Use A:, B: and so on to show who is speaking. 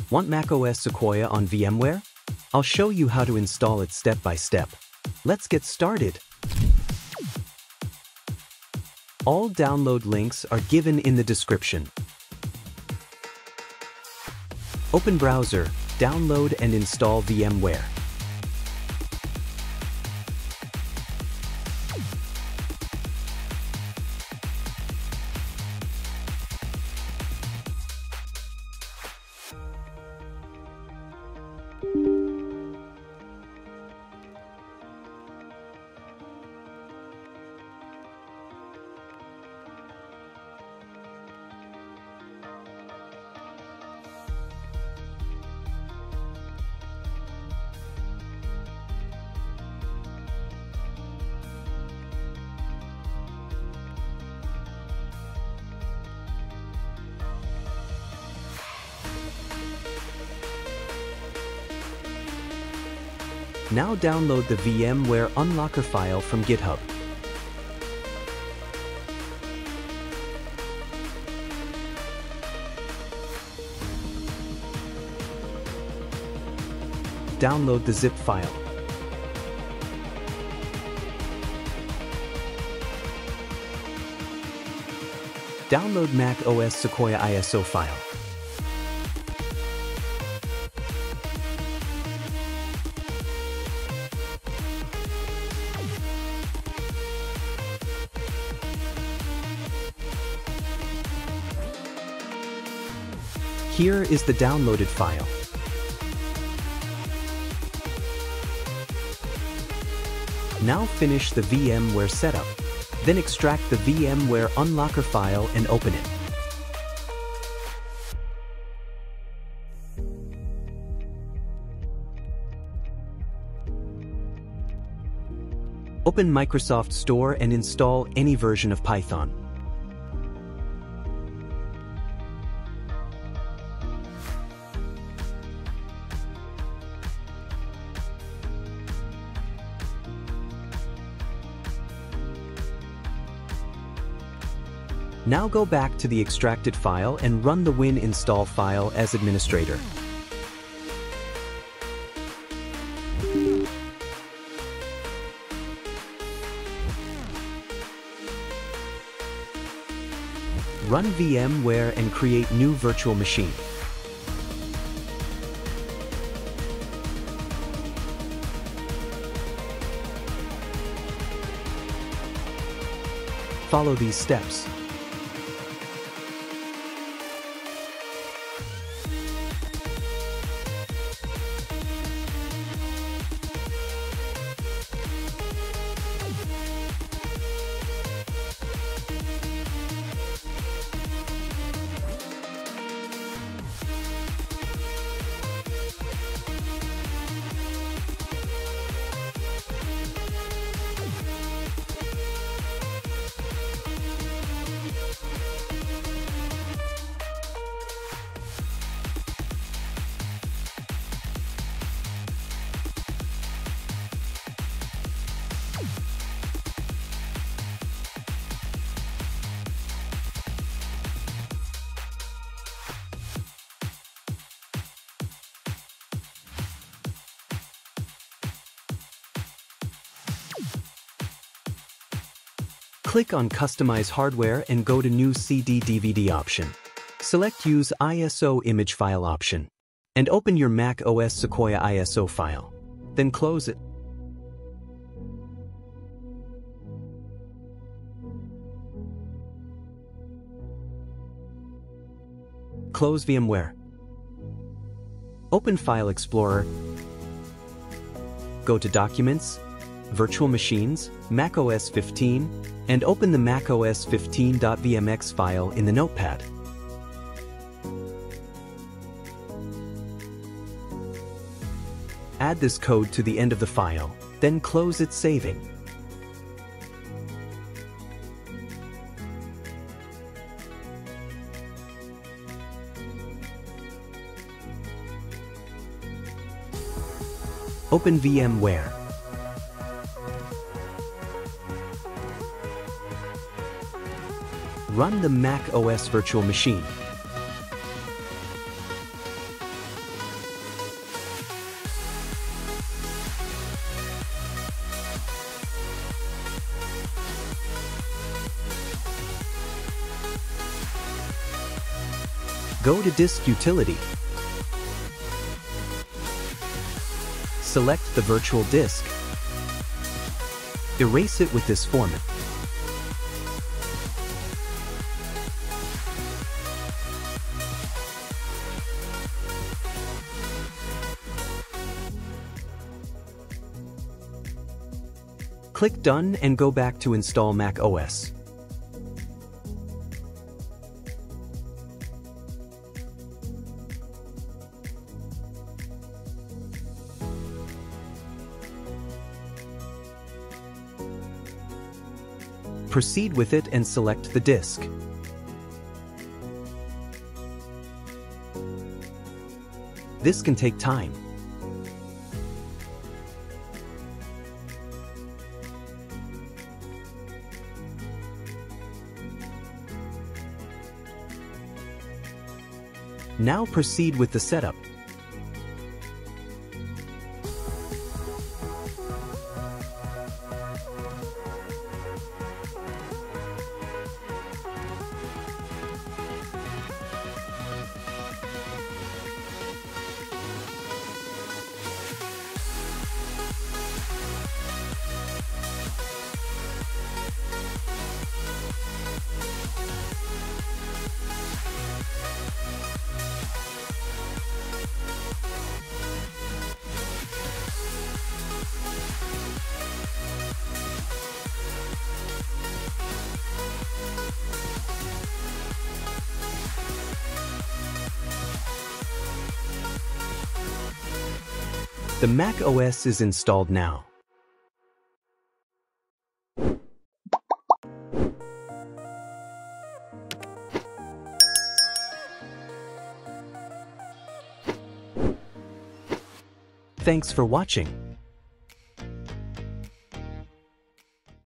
A: Want macOS Sequoia on VMware? I'll show you how to install it step by step. Let's get started. All download links are given in the description. Open browser, download and install VMware. Now download the VMware Unlocker file from GitHub. Download the zip file. Download macOS Sequoia ISO file. Here is the downloaded file. Now finish the VMware setup. Then extract the VMware Unlocker file and open it. Open Microsoft Store and install any version of Python. Now go back to the extracted file and run the win install file as administrator. Run VMware and create new virtual machine. Follow these steps. Click on Customize Hardware and go to New CD/DVD option. Select Use ISO Image File option, and open your macOS Sequoia ISO file. Then close it. Close VMware. Open File Explorer. Go to Documents, Virtual Machines, macOS 15, and open the macOS 15.vmx file in the notepad. Add this code to the end of the file, then close it saving. Open VMware. Run the macOS virtual machine. Go to Disk Utility. Select the virtual disk. Erase it with this format. Click Done and go back to install macOS. Proceed with it and select the disk. This can take time. Now proceed with the setup. The macOS is installed now. Thanks for watching.